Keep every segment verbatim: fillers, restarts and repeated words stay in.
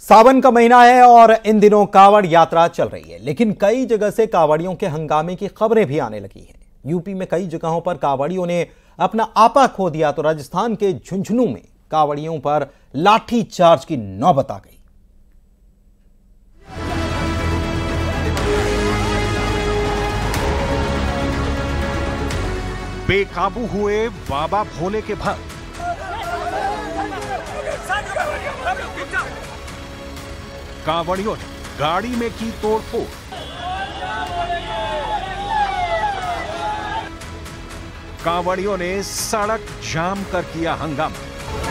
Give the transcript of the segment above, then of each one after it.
सावन का महीना है और इन दिनों कांवड़ यात्रा चल रही है, लेकिन कई जगह से कांवड़ियों के हंगामे की खबरें भी आने लगी हैं। यूपी में कई जगहों पर कांवड़ियों ने अपना आपा खो दिया तो राजस्थान के झुंझुनू में कांवड़ियों पर लाठी चार्ज की नौबत आ गई। बेकाबू हुए बाबा भोले के भक्त। कांवड़ियों ने गाड़ी में की तोड़फोड़। कांवड़ियों ने सड़क जाम कर किया हंगामा।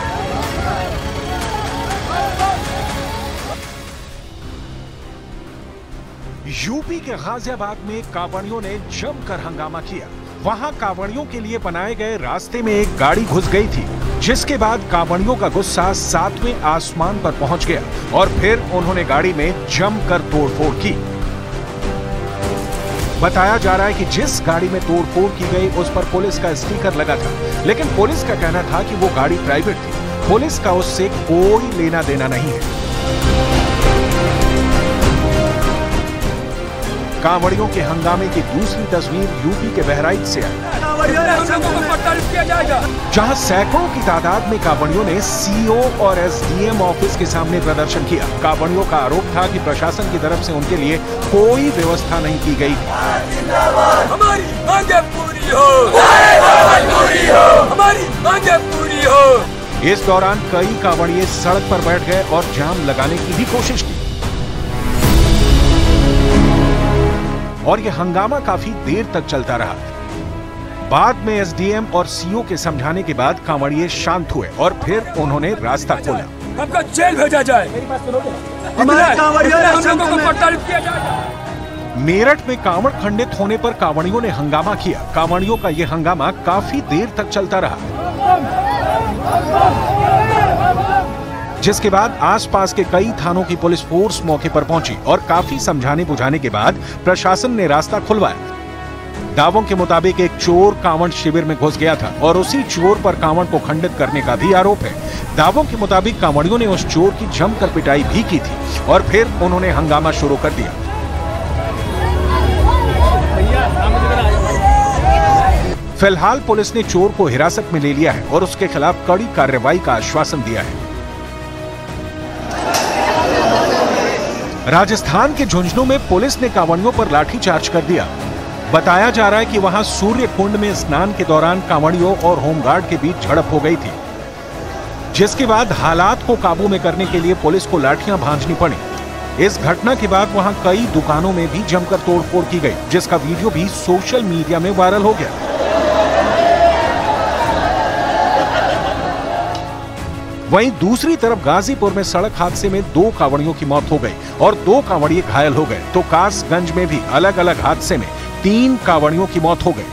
यूपी के गाजियाबाद में कांवड़ियों ने जमकर हंगामा किया। वहां कांवड़ियों के लिए बनाए गए रास्ते में एक गाड़ी घुस गई थी, जिसके बाद कांवड़ियों का गुस्सा सातवें आसमान पर पहुंच गया और फिर उन्होंने गाड़ी में जमकर तोड़फोड़ की। बताया जा रहा है कि जिस गाड़ी में तोड़फोड़ की गई उस पर पुलिस का स्टिकर लगा था, लेकिन पुलिस का कहना था कि वो गाड़ी प्राइवेट थी। पुलिस का उससे कोई लेना देना नहीं है। कांवड़ियों के हंगामे की दूसरी तस्वीर यूपी के बहराइच से आई, जहां सैकड़ों की तादाद में कांवड़ियों ने सीओ और एसडीएम ऑफिस के सामने प्रदर्शन किया। कांवड़ियों का आरोप था कि प्रशासन की तरफ से उनके लिए कोई व्यवस्था नहीं की गई। हमारी मांगे पूरी हो, हमारी मांगे पूरी हो। इस दौरान कई कांवड़िए सड़क पर बैठ गए और जाम लगाने की भी कोशिश की और यह हंगामा काफी देर तक चलता रहा। बाद में एसडीएम और सीओ के समझाने के बाद कांवड़िए शांत हुए और फिर उन्होंने रास्ता खोला। हमको जेल भेजा जाए, हमारे कांवड़ियों ने हम लोगों को प्रताड़ित किया जाए। मेरठ में कांवड़ खंडित होने पर कांवड़ियों ने हंगामा किया। कांवड़ियों का यह हंगामा काफी देर तक चलता रहा, जिसके बाद आसपास के कई थानों की पुलिस फोर्स मौके पर पहुंची और काफी समझाने बुझाने के बाद प्रशासन ने रास्ता खुलवाया। दावों के मुताबिक एक चोर कांवड़ शिविर में घुस गया था और उसी चोर पर कांवड़ को खंडित करने का भी आरोप है। दावों के मुताबिक कांवड़ियों ने उस चोर की जमकर पिटाई भी की थी और फिर उन्होंने हंगामा शुरू कर दिया। फिलहाल पुलिस ने चोर को हिरासत में ले लिया है और उसके खिलाफ कड़ी कार्रवाई का आश्वासन दिया है। राजस्थान के झुंझुनू में पुलिस ने कांवड़ियों पर लाठीचार्ज कर दिया। बताया जा रहा है कि वहां सूर्य कुंड में स्नान के दौरान कांवड़ियों और होमगार्ड के बीच झड़प हो गई थी, जिसके बाद हालात को काबू में करने के लिए पुलिस को लाठियां भांजनी पड़ी। इस घटना के बाद वहां कई दुकानों में भी जमकर तोड़फोड़ की गई, जिसका वीडियो भी सोशल मीडिया में वायरल हो गया। वहीं दूसरी तरफ गाजीपुर में सड़क हादसे में दो कांवड़ियों की मौत हो गई और दो कांवड़िए घायल हो गए, तो कासगंज में भी अलग अलग हादसे में तीन कांवड़ियों की मौत हो गई।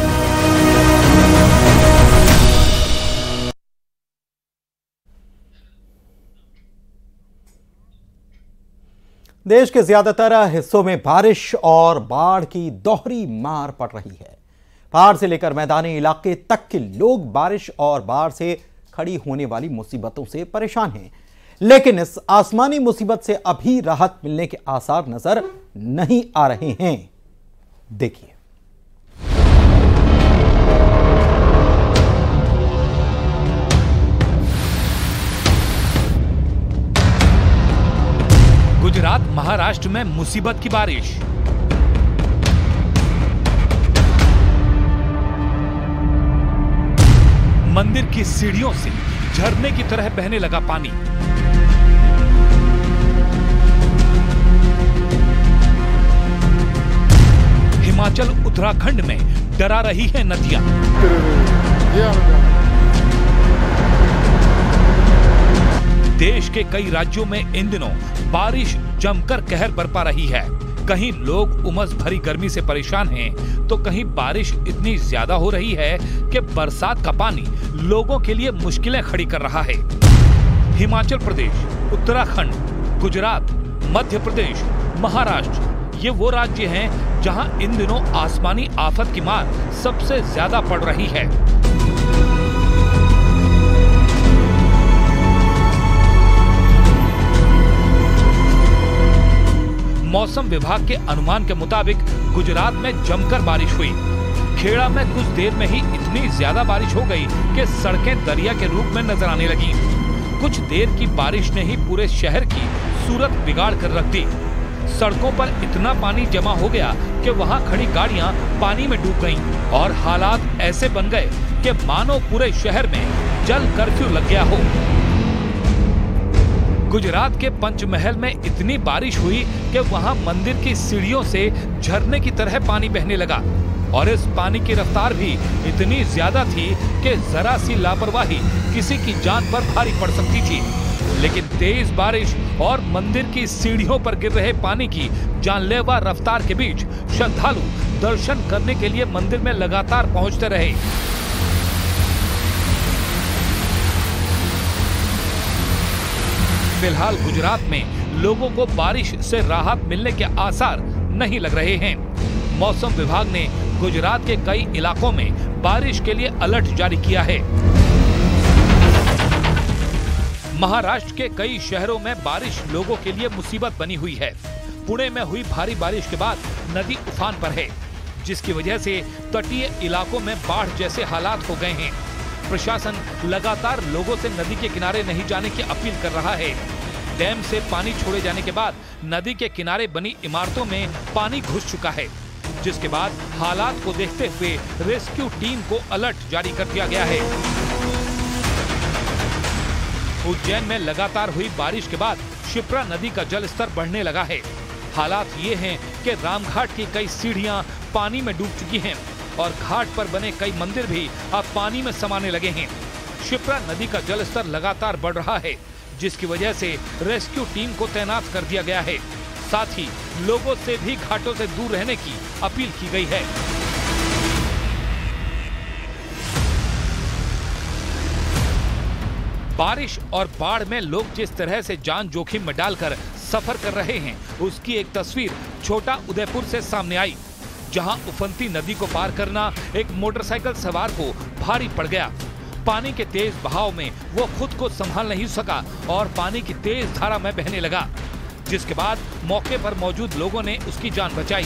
देश के ज्यादातर हिस्सों में बारिश और बाढ़ की दोहरी मार पड़ रही है। पहाड़ से लेकर मैदानी इलाके तक के लोग बारिश और बाढ़ से खड़ी होने वाली मुसीबतों से परेशान हैं, लेकिन इस आसमानी मुसीबत से अभी राहत मिलने के आसार नजर नहीं आ रहे हैं। देखिए, गुजरात महाराष्ट्र में मुसीबत की बारिश। मंदिर की सीढ़ियों से झरने की तरह बहने लगा पानी। हिमाचल उत्तराखंड में डरा रही है नदियां। देश के कई राज्यों में इन दिनों बारिश जमकर कहर बरपा रही है। कहीं लोग उमस भरी गर्मी से परेशान हैं, तो कहीं बारिश इतनी ज्यादा हो रही है कि बरसात का पानी लोगों के लिए मुश्किलें खड़ी कर रहा है। हिमाचल प्रदेश, उत्तराखंड, गुजरात, मध्य प्रदेश, महाराष्ट्र, ये वो राज्य हैं जहां इन दिनों आसमानी आफत की मार सबसे ज्यादा पड़ रही है। विभाग के अनुमान के मुताबिक गुजरात में जमकर बारिश हुई। खेड़ा में कुछ देर में ही इतनी ज्यादा बारिश हो गई कि सड़कें दरिया के रूप में नजर आने लगी। कुछ देर की बारिश ने ही पूरे शहर की सूरत बिगाड़ कर रख दी। सड़कों पर इतना पानी जमा हो गया कि वहां खड़ी गाड़ियां पानी में डूब गईं और हालात ऐसे बन गए कि मानो पूरे शहर में जल कर्फ्यू लग गया हो। गुजरात के पंचमहल में इतनी बारिश हुई कि वहां मंदिर की सीढ़ियों से झरने की तरह पानी बहने लगा और इस पानी की रफ्तार भी इतनी ज्यादा थी कि जरा सी लापरवाही किसी की जान पर भारी पड़ सकती थी। लेकिन तेज बारिश और मंदिर की सीढ़ियों पर गिर रहे पानी की जानलेवा रफ्तार के बीच श्रद्धालु दर्शन करने के लिए मंदिर में लगातार पहुंचते रहे। फिलहाल गुजरात में लोगों को बारिश से राहत मिलने के आसार नहीं लग रहे हैं। मौसम विभाग ने गुजरात के कई इलाकों में बारिश के लिए अलर्ट जारी किया है। महाराष्ट्र के कई शहरों में बारिश लोगों के लिए मुसीबत बनी हुई है। पुणे में हुई भारी बारिश के बाद नदी उफान पर है, जिसकी वजह से तटीय इलाकों में बाढ़ जैसे हालात हो गए हैं। प्रशासन लगातार लोगों से नदी के किनारे नहीं जाने की अपील कर रहा है। डैम से पानी छोड़े जाने के बाद नदी के किनारे बनी इमारतों में पानी घुस चुका है, जिसके बाद हालात को देखते हुए रेस्क्यू टीम को अलर्ट जारी कर दिया गया है। उज्जैन में लगातार हुई बारिश के बाद शिप्रा नदी का जल स्तर बढ़ने लगा है। हालात ये हैं कि रामघाट की कई सीढ़ियां पानी में डूब चुकी हैं और घाट पर बने कई मंदिर भी अब पानी में समाने लगे हैं। शिप्रा नदी का जल स्तर लगातार बढ़ रहा है, जिसकी वजह से रेस्क्यू टीम को तैनात कर दिया गया है। साथ ही लोगों से भी घाटों से दूर रहने की अपील की गई है। बारिश और बाढ़ में लोग जिस तरह से जान जोखिम में डालकर सफर कर रहे हैं, उसकी एक तस्वीर छोटा उदयपुर से सामने आई, जहां उफनती नदी को पार करना एक मोटरसाइकिल सवार को भारी पड़ गया। पानी के तेज बहाव में वो खुद को संभाल नहीं सका और पानी की तेज धारा में बहने लगा, जिसके बाद मौके पर मौजूद लोगों ने उसकी जान बचाई।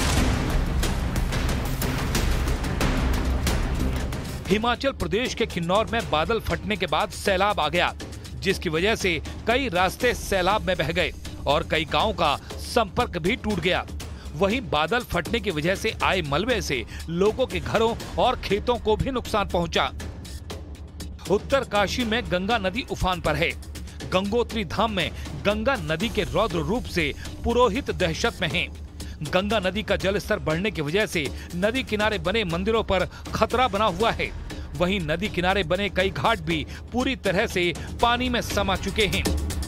हिमाचल प्रदेश के किन्नौर में बादल फटने के बाद सैलाब आ गया, जिसकी वजह से कई रास्ते सैलाब में बह गए और कई गांवों का संपर्क भी टूट गया। वहीं बादल फटने की वजह से आए मलबे से लोगों के घरों और खेतों को भी नुकसान पहुंचा। उत्तरकाशी में गंगा नदी उफान पर है। गंगोत्री धाम में गंगा नदी के रौद्र रूप से पुरोहित दहशत में हैं। गंगा नदी का जलस्तर बढ़ने की वजह से नदी किनारे बने मंदिरों पर खतरा बना हुआ है। वहीं नदी किनारे बने कई घाट भी पूरी तरह से पानी में समा चुके हैं।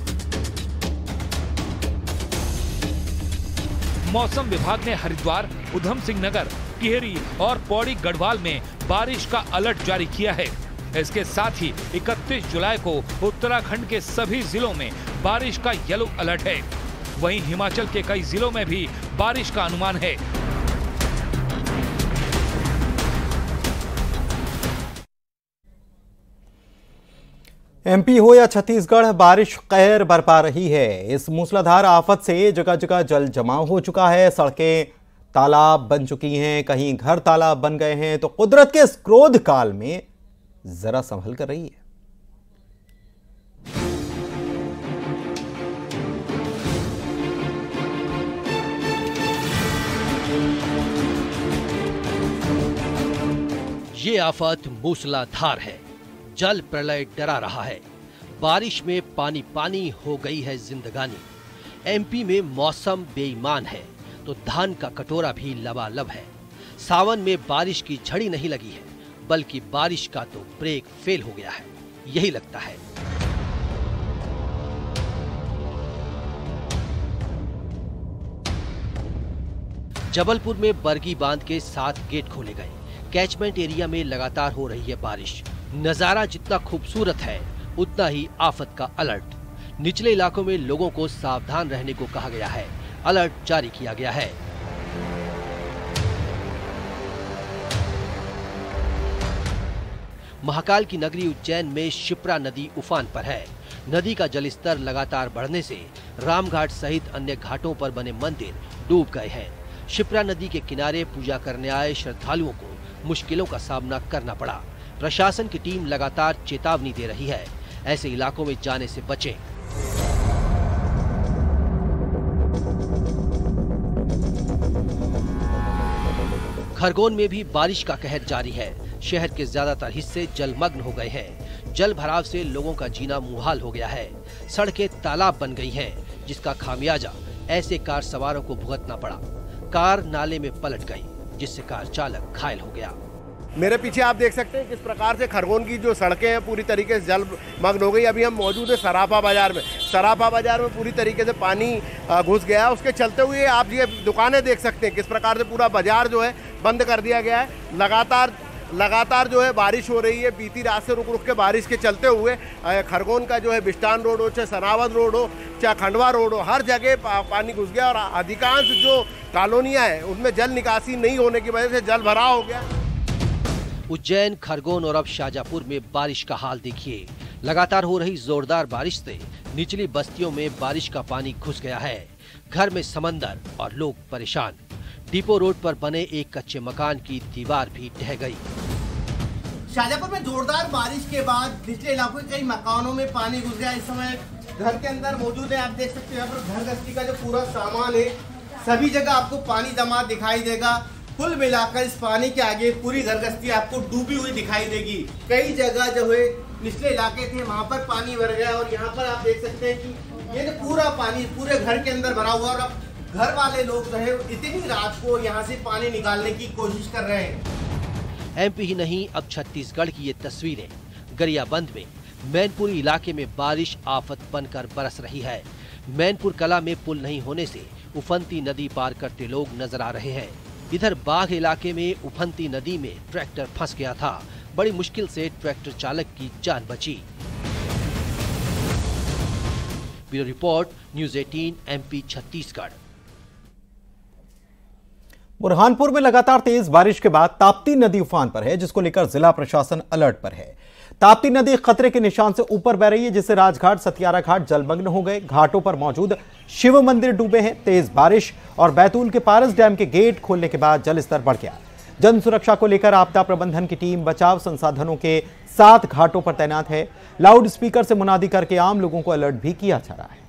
मौसम विभाग ने हरिद्वार, उधम सिंह नगर, टिहरी और पौड़ी गढ़वाल में बारिश का अलर्ट जारी किया है। इसके साथ ही इकतीस जुलाई को उत्तराखंड के सभी जिलों में बारिश का येलो अलर्ट है। वहीं हिमाचल के कई जिलों में भी बारिश का अनुमान है। एमपी हो या छत्तीसगढ़, बारिश कहर बरपा रही है। इस मूसलाधार आफत से जगह जगह जल जमाव हो चुका है, सड़कें तालाब बन चुकी हैं, कहीं घर तालाब बन गए हैं। तो कुदरत के इस क्रोध काल में जरा संभल कर रही है। ये आफत मूसलाधार है। जल प्रलय डरा रहा है। बारिश में पानी पानी हो गई है जिंदगानी। एमपी में मौसम बेईमान है तो धान का कटोरा भी लबालब है। सावन में बारिश की झड़ी नहीं लगी है, बल्कि बारिश का तो ब्रेक फेल हो गया है, यही लगता है। जबलपुर में बरगी बांध के सात गेट खोले गए। कैचमेंट एरिया में लगातार हो रही है बारिश। नजारा जितना खूबसूरत है, उतना ही आफत का अलर्ट। निचले इलाकों में लोगों को सावधान रहने को कहा गया है। अलर्ट जारी किया गया है। महाकाल की नगरी उज्जैन में शिप्रा नदी उफान पर है। नदी का जलस्तर लगातार बढ़ने से रामघाट सहित अन्य घाटों पर बने मंदिर डूब गए हैं। शिप्रा नदी के किनारे पूजा करने आए श्रद्धालुओं को मुश्किलों का सामना करना पड़ा। प्रशासन की टीम लगातार चेतावनी दे रही है, ऐसे इलाकों में जाने से बचें। खरगोन में भी बारिश का कहर जारी है। शहर के ज्यादातर हिस्से जलमग्न हो गए हैं। जल भराव से लोगों का जीना मुहाल हो गया है। सड़कें तालाब बन गई हैं, जिसका खामियाजा ऐसे कार सवारों को भुगतना पड़ा। कार नाले में पलट गई, जिससे कार चालक घायल हो गया। मेरे पीछे आप देख सकते हैं किस प्रकार से खरगोन की जो सड़कें हैं पूरी तरीके से जलमग्न हो गई। अभी हम मौजूद है सराफा बाजार में। सराफा बाजार में पूरी तरीके से पानी घुस गया। उसके चलते हुए आप ये दुकानें देख सकते हैं किस प्रकार से पूरा बाजार जो है बंद कर दिया गया है। लगातार लगातार जो है बारिश हो रही है। बीती रात से रुक रुक के बारिश के चलते हुए खरगोन का जो है बिस्टान रोड हो, चाहे सनावद रोड हो, चाहे खंडवा रोड हो, हर जगह पा, पानी घुस गया और अधिकांश जो कॉलोनियाँ हैं उनमें जल निकासी नहीं होने की वजह से जल भराव हो गया। उज्जैन, खरगोन और अब शाजापुर में बारिश का हाल देखिए। लगातार हो रही जोरदार बारिश से निचली बस्तियों में बारिश का पानी घुस गया है। घर में समंदर और लोग परेशान। डिपो रोड पर बने एक कच्चे मकान की दीवार भी ढह गई। शाजापुर में जोरदार बारिश के बाद निचले इलाकों के कई मकानों में पानी घुस गया। इस समय घर के अंदर मौजूद है, आप देख सकते हैं यहाँ पर घर गृहस्थी का जो पूरा सामान है सभी जगह आपको पानी जमा दिखाई देगा। कुल मिलाकर इस पानी के आगे पूरी घर गृहस्थी आपको डूबी हुई दिखाई देगी। कई जगह जो है निचले इलाके थे वहाँ पर पानी भर गया और यहाँ पर आप देख सकते हैं कि ये पूरा पानी पूरे घर के अंदर भरा हुआ और अब घर वाले लोग जो है इतनी रात को यहाँ से पानी निकालने की कोशिश कर रहे हैं। एमपी ही नहीं, अब छत्तीसगढ़ की ये तस्वीरें। गरियाबंद में मैनपुर इलाके में बारिश आफत बनकर बरस रही है। मैनपुर कला में पुल नहीं होने से उफनती नदी पार करते लोग नजर आ रहे हैं। इधर बाघ इलाके में उफनती नदी में ट्रैक्टर फंस गया था। बड़ी मुश्किल से ट्रैक्टर चालक की जान बची। ब्यूरो रिपोर्ट, न्यूज़ अठारह, एमपी छत्तीसगढ़। बुरहानपुर में लगातार तेज बारिश के बाद ताप्ती नदी उफान पर है, जिसको लेकर जिला प्रशासन अलर्ट पर है। ताप्ती नदी खतरे के निशान से ऊपर बह रही है, जिससे राजघाट, सतियारा घाट जलमग्न हो गए। घाटों पर मौजूद शिव मंदिर डूबे हैं। तेज बारिश और बैतूल के पारस डैम के गेट खोलने के बाद जलस्तर बढ़ गया। जन सुरक्षा को लेकर आपदा प्रबंधन की टीम बचाव संसाधनों के साथ घाटों पर तैनात है। लाउड स्पीकर से मुनादी करके आम लोगों को अलर्ट भी किया जा रहा है।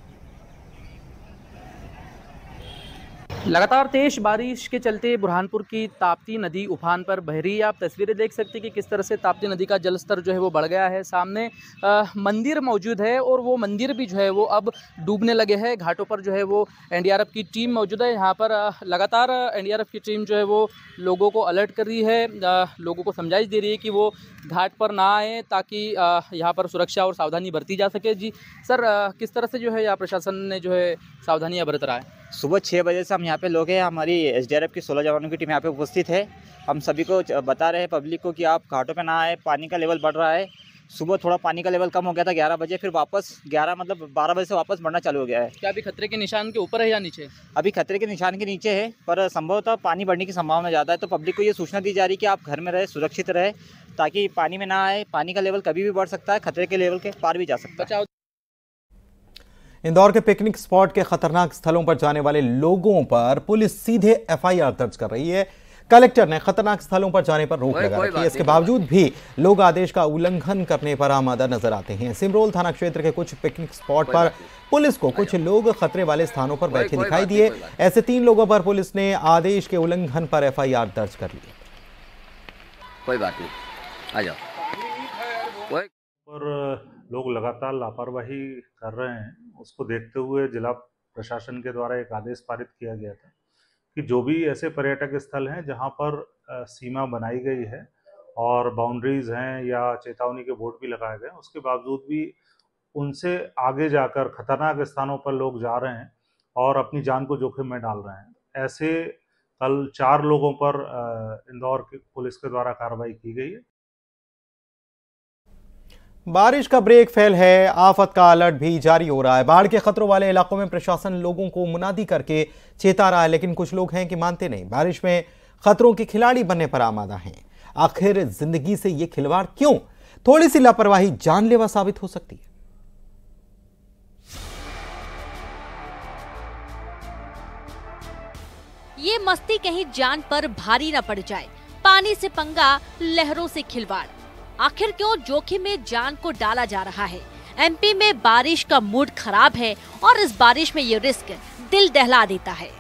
लगातार तेज बारिश के चलते बुरहानपुर की ताप्ती नदी उफान पर बह रही है। आप तस्वीरें देख सकते हैं कि किस तरह से ताप्ती नदी का जलस्तर जो है वो बढ़ गया है। सामने आ, मंदिर मौजूद है और वो मंदिर भी जो है वो अब डूबने लगे हैं। घाटों पर जो है वो एनडीआरएफ की टीम मौजूद है। यहाँ पर आ, लगातार एनडीआरएफ की टीम जो है वो लोगों को अलर्ट कर रही है, आ, लोगों को समझाइश दे रही है कि वो घाट पर ना आए ताकि यहाँ पर सुरक्षा और सावधानी बरती जा सके। जी सर, आ, किस तरह से जो है यहाँ प्रशासन ने जो है सावधानियाँ बरत रहा है? सुबह छः बजे से हम यहाँ पे लोग हैं। हमारी एसडीआरएफ की सोलह जवानों की टीम यहाँ पे उपस्थित है। हम सभी को बता रहे हैं पब्लिक को कि आप घाटों पे ना आए। पानी का लेवल बढ़ रहा है। सुबह थोड़ा पानी का लेवल कम हो गया था ग्यारह बजे, फिर वापस ग्यारह मतलब बारह बजे से वापस बढ़ना चालू हो गया है। क्या अभी खतरे के निशान के ऊपर है या नीचे? अभी खतरे के निशान के नीचे है, पर संभवतः पानी बढ़ने की संभावना ज़्यादा है। तो पब्लिक को ये सूचना दी जा रही है कि आप घर में रहे, सुरक्षित रहे, ताकि पानी में ना आए। पानी का लेवल कभी भी बढ़ सकता है, खतरे के लेवल के पार भी जा सकता है। इंदौर के पिकनिक स्पॉट के खतरनाक स्थलों पर जाने वाले लोगों पर पुलिस सीधे एफआईआर दर्ज कर रही है। कलेक्टर ने खतरनाक स्थलों पर जाने पर रोक लगा रखी है। इसके बावजूद भी लोग आदेश का उल्लंघन करने पर आमादा नजर आते हैं। सिमरोल थाना क्षेत्र के कुछ पिकनिक स्पॉट पर पुलिस को कुछ लोग खतरे वाले स्थानों पर बैठे दिखाई दिए। ऐसे तीन लोगों पर पुलिस ने आदेश के उल्लंघन पर एफआईआर दर्ज कर ली। कोई बात नहीं, आ जाओ। पर लोग लगातार लापरवाही कर रहे हैं, उसको देखते हुए जिला प्रशासन के द्वारा एक आदेश पारित किया गया था कि जो भी ऐसे पर्यटक स्थल हैं जहां पर सीमा बनाई गई है और बाउंड्रीज हैं या चेतावनी के बोर्ड भी लगाए गए, उसके बावजूद भी उनसे आगे जाकर खतरनाक स्थानों पर लोग जा रहे हैं और अपनी जान को जोखिम में डाल रहे हैं। ऐसे कल चार लोगों पर इंदौर की पुलिस के द्वारा कार्रवाई की गई है। बारिश का ब्रेक फेल है, आफत का अलर्ट भी जारी हो रहा है। बाढ़ के खतरों वाले इलाकों में प्रशासन लोगों को मुनादी करके चेता रहा है, लेकिन कुछ लोग हैं कि मानते नहीं। बारिश में खतरों के खिलाड़ी बनने पर आमादा हैं। आखिर जिंदगी से ये खिलवाड़ क्यों? थोड़ी सी लापरवाही जानलेवा साबित हो सकती है। ये मस्ती कहीं जान पर भारी न पड़ जाए। पानी से पंगा, लहरों से खिलवाड़, आखिर क्यों जोखिम में जान को डाला जा रहा है? एमपी में बारिश का मूड खराब है और इस बारिश में ये रिस्क दिल दहला देता है।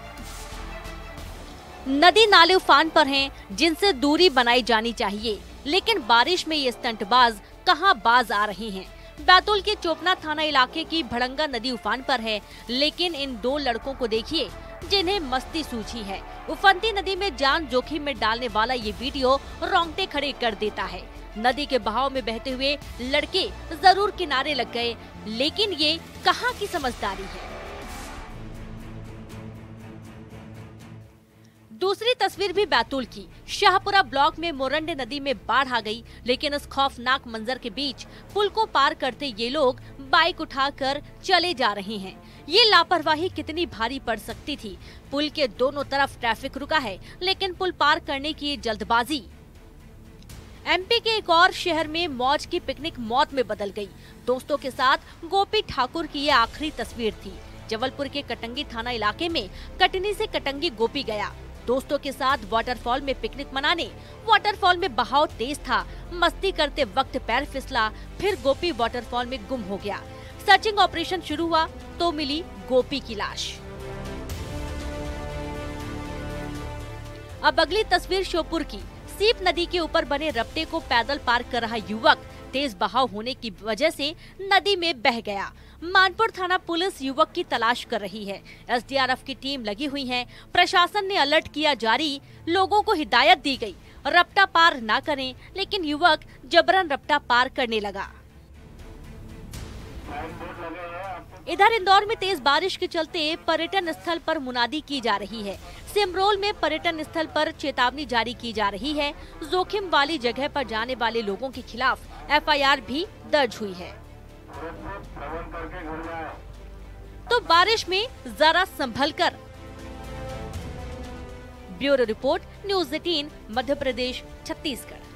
नदी नाले उफान पर हैं, जिनसे दूरी बनाई जानी चाहिए, लेकिन बारिश में ये स्टंटबाज कहां बाज आ रहे हैं। बैतूल के चोपना थाना इलाके की भड़ंगा नदी उफान पर है, लेकिन इन दो लड़कों को देखिए जिन्हें मस्ती सूझी है। उफनती नदी में जान जोखिम में डालने वाला ये वीडियो रोंगटे खड़े कर देता है। नदी के बहाव में बहते हुए लड़के जरूर किनारे लग गए, लेकिन ये कहां की समझदारी है। दूसरी तस्वीर भी बैतूल की। शाहपुरा ब्लॉक में मोरंडे नदी में बाढ़ आ गई, लेकिन इस खौफनाक मंजर के बीच पुल को पार करते ये लोग बाइक उठाकर चले जा रहे हैं। ये लापरवाही कितनी भारी पड़ सकती थी। पुल के दोनों तरफ ट्रैफिक रुका है, लेकिन पुल पार करने की जल्दबाजी। एमपी के एक और शहर में मौज की पिकनिक मौत में बदल गई। दोस्तों के साथ गोपी ठाकुर की ये आखिरी तस्वीर थी। जबलपुर के कटंगी थाना इलाके में कटनी से कटंगी गोपी गया दोस्तों के साथ वाटरफॉल में पिकनिक मनाने। वाटरफॉल में बहाव तेज था, मस्ती करते वक्त पैर फिसला, फिर गोपी वाटरफॉल में गुम हो गया। सर्चिंग ऑपरेशन शुरू हुआ तो मिली गोपी की लाश। अब अगली तस्वीर श्योपुर की। सीप नदी के ऊपर बने रपटे को पैदल पार कर रहा युवक तेज बहाव होने की वजह से नदी में बह गया। मानपुर थाना पुलिस युवक की तलाश कर रही है। एसडीआरएफ की टीम लगी हुई है। प्रशासन ने अलर्ट किया जारी, लोगों को हिदायत दी गई रपटा पार ना करें, लेकिन युवक जबरन रपटा पार करने लगा। इधर इंदौर में तेज बारिश के चलते पर्यटन स्थल पर मुनादी की जा रही है। सिमरोल में पर्यटन स्थल पर चेतावनी जारी की जा रही है। जोखिम वाली जगह पर जाने वाले लोगों के खिलाफ एफआईआर भी दर्ज हुई है। तो बारिश में जरा संभल कर। Bureau report, news eighteen, Madhya Pradesh, Chhattisgarh.